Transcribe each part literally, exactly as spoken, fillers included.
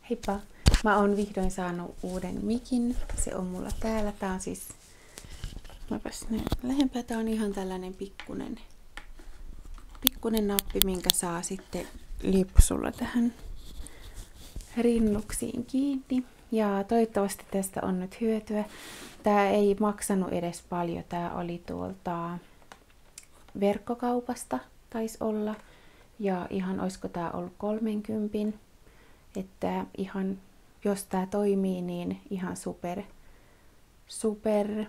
Heippa! Mä oon vihdoin saanut uuden mikin. Se on mulla täällä. Tää on siis... Mäpäs näin lähempää. Tää on ihan tällainen pikkunen, pikkunen nappi, minkä saa sitten lipsulla tähän rinnuksiin kiinni. Ja toivottavasti tästä on nyt hyötyä. Tää ei maksanut edes paljon. Tää oli tuolta verkkokaupasta taisi olla. Ja ihan oisko tää ollut kolmenkympin. Että ihan, jos tää toimii, niin ihan super, super,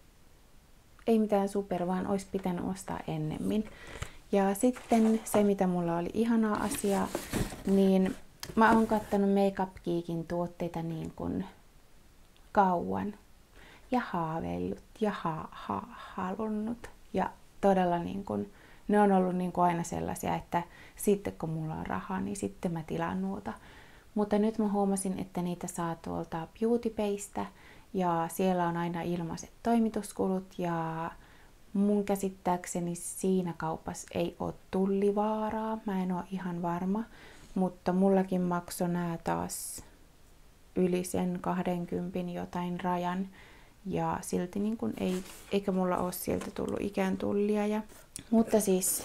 ei mitään super, vaan olisi pitänyt ostaa ennemmin. Ja sitten se, mitä mulla oli ihanaa asiaa, niin mä oon kattanut Makeup Geekin tuotteita niin kuin kauan. Ja haaveillut ja ha- ha- halunnut. Ja todella niin kuin, ne on ollut niin kuin aina sellaisia, että sitten kun mulla on rahaa, niin sitten mä tilaan nuota. Mutta nyt mä huomasin, että niitä saa tuolta BeautyBaystä ja siellä on aina ilmaiset toimituskulut ja mun käsittääkseni siinä kaupassa ei ole tullivaaraa. Mä en ole ihan varma, mutta mullakin maksoi nää taas yli sen kaksikymmentä jotain rajan ja silti niin kun ei, eikä mulla ole sieltä tullut ikään tullia. Ja, mutta siis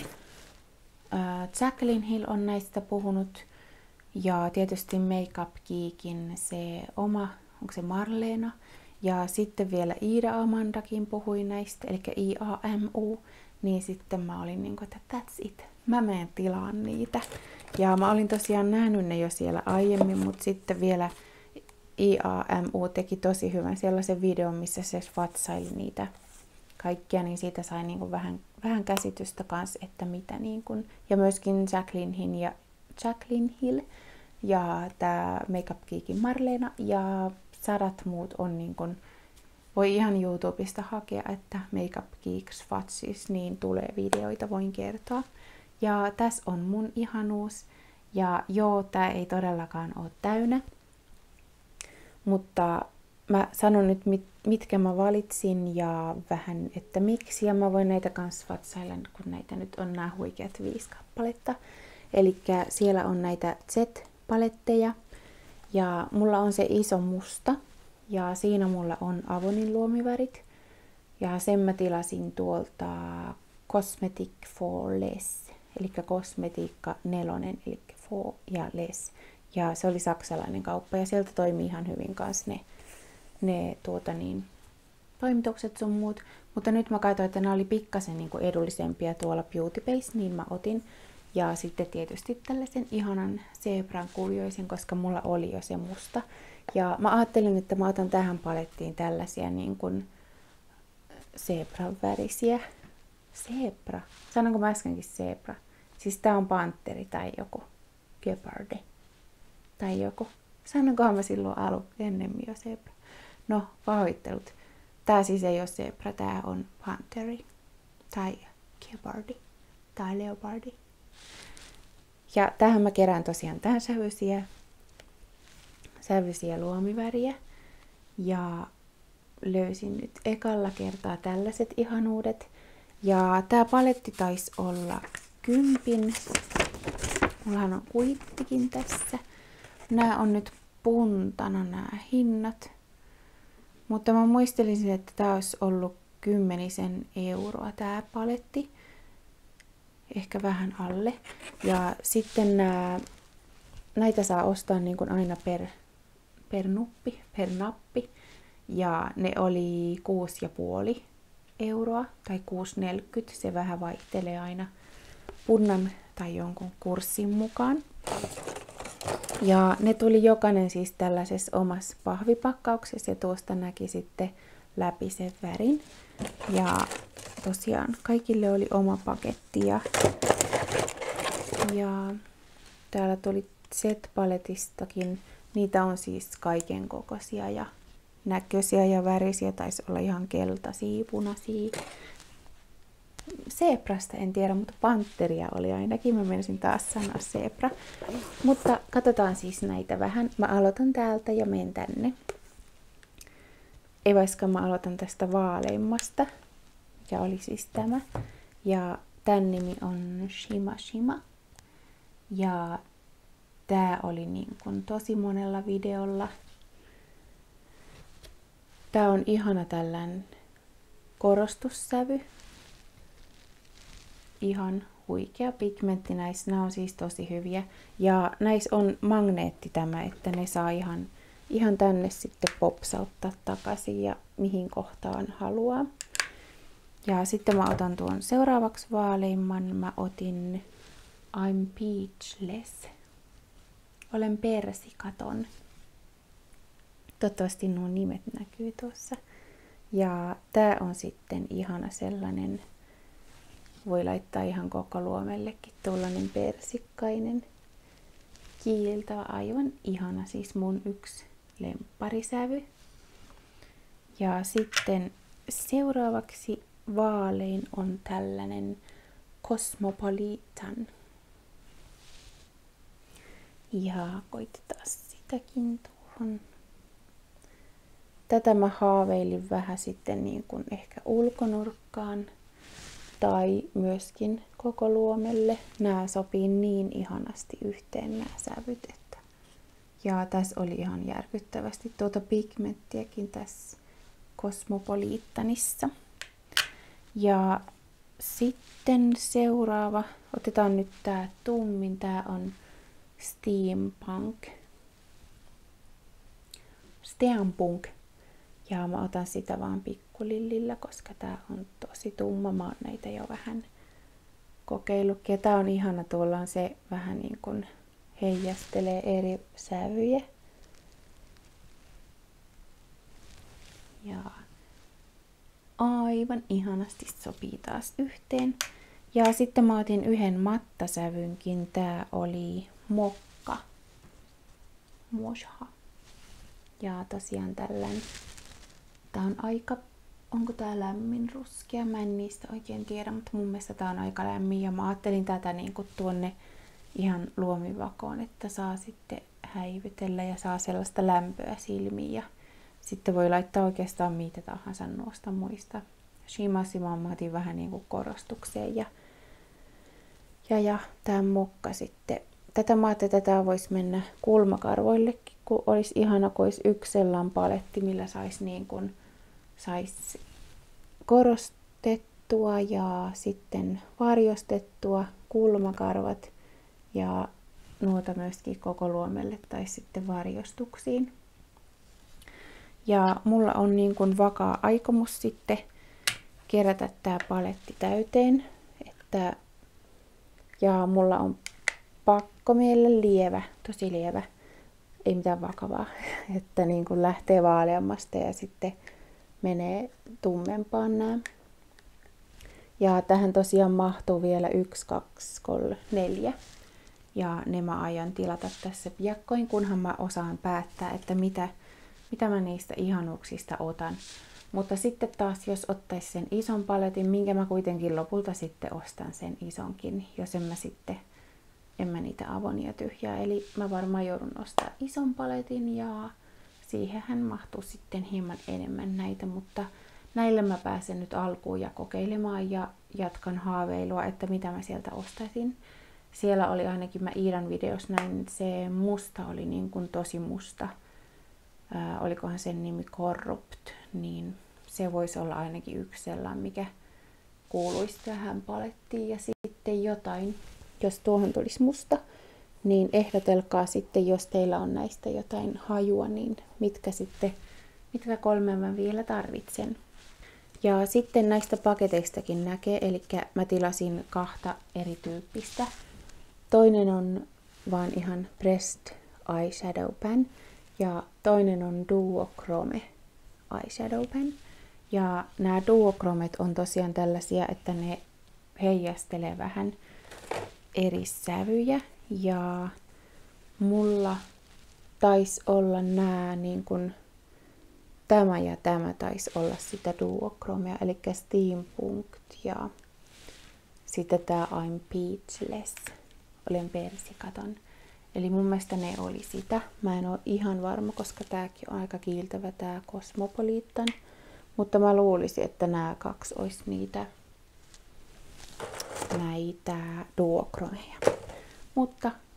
äh, Jaclyn Hill on näistä puhunut. Ja tietysti Makeup Geekin se oma, onko se Marleena. Ja sitten vielä Ida Amandakin puhui näistä, eli I A M U. Niin sitten mä olin niin kuin, että that's it. Mä menen tilaan niitä. Ja mä olin tosiaan nähnyt ne jo siellä aiemmin, mutta sitten vielä I A M U teki tosi hyvän sellaisen videon, missä se svatsaili niitä kaikkia, niin siitä sai niin kuin vähän, vähän käsitystä kanssa, että mitä niin kuin, ja myöskin Jaclyn Hill ja Jaclyn Hill ja tämä Makeup Geekin Marleena ja sadat muut on niin kun, voi ihan YouTubesta hakea, että Makeup Geek Swatches, niin tulee videoita, voin kertoa. Ja tässä on mun ihanuus. Ja joo, tää ei todellakaan ole täynnä. Mutta mä sanon nyt, mit, mitkä mä valitsin ja vähän, että miksi. Ja mä voin näitä kanssa swatsailla, kun näitä nyt on nämä huikeat viisi kappaletta. Eli siellä on näitä Z-paletteja ja mulla on se iso musta ja siinä mulla on Avonin luomivärit ja sen mä tilasin tuolta Cosmetic for Less, eli kosmetiikka nelonen, eli for ja less. Ja se oli saksalainen kauppa ja sieltä toimii ihan hyvin kanssa ne, ne tuota niin, toimitukset sun muut. Mutta nyt mä katsoin, että nämä oli pikkasen niin kuin edullisempia tuolla BeautyBayssä, niin mä otin. Ja sitten tietysti tällaisen ihanan zebran kuvioisen, koska mulla oli jo se musta. Ja mä ajattelin, että mä otan tähän palettiin tällaisia niin kuin zebran värisiä. Zebra. Sanonko mä äskenkin zebra? Siis tää on panteri tai joku gepardi. Tai joku. Sanonkohan mä silloin alu ennemmin jo zebra. No, pahoittelut. Tää siis ei ole zebra, tää on panteri. Tai gepardi. Tai leopardi. Ja tähän mä kerään tosiaan tähän sävyisiä, sävyisiä luomiväriä. Ja löysin nyt ekalla kertaa tällaiset ihanuudet. Ja tää paletti taisi olla kympin. Mullahan on kuittikin tässä. Nää on nyt puntana nämä hinnat. Mutta mä muistelisin, että tää olisi ollut kymmenisen euroa tää paletti. Ehkä vähän alle. Ja sitten nää, näitä saa ostaa niin kuin aina per, per nuppi, per nappi. Ja ne oli kuusi pilkku viisi euroa tai kuusi pilkku neljäkymmentä. Se vähän vaihtelee aina punnan tai jonkun kurssin mukaan. Ja ne tuli jokainen siis tällaisessa omassa pahvipakkauksessa ja tuosta näki sitten läpi sen värin. Ja tosiaan kaikille oli oma paketti ja, ja täällä tuli Z-paletistakin. Niitä on siis kaiken kokoisia ja näköisiä ja värisiä. Taisi olla ihan keltaisia, punaisia. Zebrasta en tiedä, mutta panteria oli ainakin. Mä menisin taas sanoa zebra. Mutta katsotaan siis näitä vähän. Mä aloitan täältä ja menen tänne. Ei vaikka mä aloitan tästä vaaleimmasta, mikä oli siis tämä. Ja tämän nimi on Shima Shima. Ja tää oli niin kuin tosi monella videolla. Tää on ihana tällainen korostussävy. Ihan huikea pigmentti näissä. Nämä on siis tosi hyviä. Ja näissä on magneetti tämä, että ne saa ihan, ihan tänne sitten popsauttaa takaisin ja mihin kohtaan haluaa. Ja sitten mä otan tuon seuraavaksi vaaleimman. Mä otin I'm Peachless. Olen persikaton. Toivottavasti nuo nimet näkyy tuossa. Ja tää on sitten ihana sellainen, voi laittaa ihan koko luomellekin, tuollainen persikkainen kiiltävä, aivan ihana, siis mun yksi lempparisävy. Ja sitten seuraavaksi vaalein on tällainen Cosmopolitan. Ja koitetaan sitäkin tuohon. Tätä mä haaveilin vähän sitten niin kuin ehkä ulkonurkkaan tai myöskin koko luomelle. Nämä sopii niin ihanasti yhteen nämä sävyt. Että. Ja tässä oli ihan järkyttävästi tuota pigmenttiäkin tässä Cosmopolitanissa. Ja sitten seuraava, otetaan nyt tää tummin, tää on Steampunk. Steampunk. Ja mä otan sitä vaan pikkulillillä, koska tää on tosi tumma. Mä oon näitä jo vähän kokeillutkin. Ja tää on ihana, tuolla on se vähän niin kuin heijastelee eri sävyjä. Ja aivan ihanasti sopii taas yhteen. Ja sitten mä otin yhden mattasävynkin. Tää oli Mokka. Mosha. Ja tosiaan tällainen. Tää on aika, onko tää lämmin ruskea? Mä en niistä oikein tiedä, mutta mun mielestä tää on aika lämmin. Ja mä ajattelin tätä niinku tuonne ihan luomivakoon, että saa sitten häivytellä ja saa sellaista lämpöä silmiin. Ja sitten voi laittaa oikeastaan mitä tahansa noista muista. Shimassimaan mä otin vähän niinku korostukseen. Ja, ja, ja tää mokka sitten. Tätä mä ajattelin, että tää voisi mennä kulmakarvoillekin, kun olisi ihana, kun olisi yksi sellainen paletti, millä saisi niin kuin, sais korostettua ja sitten varjostettua kulmakarvat ja nuota myöskin koko luomelle tai sitten varjostuksiin. Ja mulla on niin kuin vakaa aikomus sitten kerätä tää paletti täyteen. Että, ja mulla on pakko mielle lievä, tosi lievä, ei mitään vakavaa, että niin kuin lähtee vaaleammasta ja sitten menee tummempaan nämä. Ja tähän tosiaan mahtuu vielä yksi, kaksi, kolme, neljä. Ja ne mä aion tilata tässä piakkoin, kunhan mä osaan päättää, että mitä, mitä mä niistä ihanuuksista otan. Mutta sitten taas, jos ottaisin sen ison paletin, minkä mä kuitenkin lopulta sitten ostan sen isonkin, jos en mä sitten en mä niitä avonia tyhjää. Eli mä varmaan joudun ostaa ison paletin ja siihenhän mahtuu sitten hieman enemmän näitä, mutta näillä mä pääsen nyt alkuun ja kokeilemaan ja jatkan haaveilua, että mitä mä sieltä ostaisin. Siellä oli ainakin, mä Iidan videossa näin, se musta oli niin kuin tosi musta. Ää, olikohan sen nimi Corrupt, niin se voisi olla ainakin yksi sellainen, mikä kuuluisi tähän palettiin. Ja sitten jotain, jos tuohon tulisi musta, niin ehdotelkaa sitten, jos teillä on näistä jotain hajua, niin mitkä sitten, mitkä kolme mä vielä tarvitsen. Ja sitten näistä paketeistakin näkee, eli mä tilasin kahta erityyppistä. Toinen on vaan ihan Pressed Eyeshadow Pen ja toinen on Duochrome Eyeshadow Pen. Ja nämä Duochromet on tosiaan tällaisia, että ne heijastelee vähän eri sävyjä. Ja mulla taisi olla nämä niin kuin tämä ja tämä taisi olla sitä Duochromea, eli Steampunk ja sitten tämä I'm Peachless, olen persikaton. Eli mun mielestä ne oli sitä. Mä en ole ihan varma, koska tääkin on aika kiiltävä tää Cosmopolitan. Mutta mä luulisin, että nämä kaksi olisi niitä näitä Duochromeja. Mutta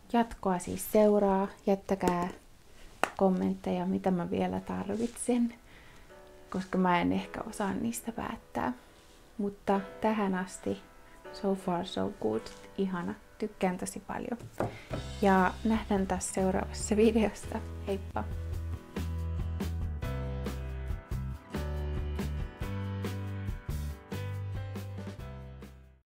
jatkoa siis seuraa. Jättäkää kommentteja, mitä mä vielä tarvitsen, koska mä en ehkä osaa niistä päättää. Mutta tähän asti so far so good. Ihana. Tykkään tosi paljon. Ja nähdään taas seuraavassa videossa. Heippa!